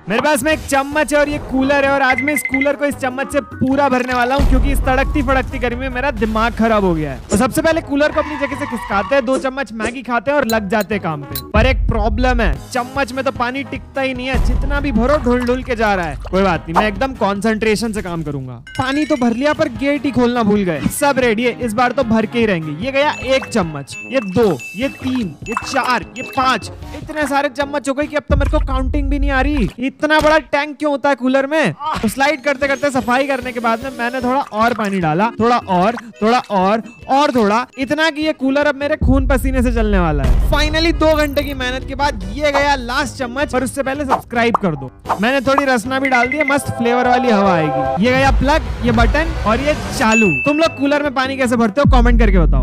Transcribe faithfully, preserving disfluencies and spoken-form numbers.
मेरे पास में एक चम्मच है और ये कूलर है और आज मैं इस कूलर को इस चम्मच से पूरा भरने वाला हूँ क्योंकि इस तड़कती फड़कती गर्मी में मेरा दिमाग खराब हो गया है। तो सबसे पहले कूलर को अपनी जगह से खिसकाते हैं, दो चम्मच मैगी खाते हैं और लग जाते हैं काम पे। पर एक प्रॉब्लम है, चम्मच में तो पानी टिकता ही नहीं है, जितना भी भरो ढुल ढुल के जा रहा है। कोई बात नहीं, मैं एकदम कॉन्सेंट्रेशन से काम करूंगा। पानी तो भर लिया पर गेट ही खोलना भूल गए। सब रेडी है, इस बार तो भर के ही रहेंगे। ये गया एक चम्मच, ये दो, ये तीन, ये चार, ये पांच, इतने सारे चम्मच हो गए कि अब तो मेरे को काउंटिंग भी नहीं आ रही। इतना बड़ा टैंक क्यों होता है कूलर में? तो स्लाइड करते करते सफाई करने के बाद में मैंने थोड़ा और पानी डाला, थोड़ा और, थोड़ा और, और थोड़ा, इतना कि ये कूलर अब मेरे खून पसीने से चलने वाला है। फाइनली दो घंटे की मेहनत के बाद ये गया लास्ट चम्मच। और उससे पहले सब्सक्राइब कर दो, मैंने थोड़ी रसना भी डाल दी है, मस्त फ्लेवर वाली हवा आएगी। ये गया प्लग, ये बटन और ये चालू। तुम लोग कूलर में पानी कैसे भरते हो कमेंट करके बताओ।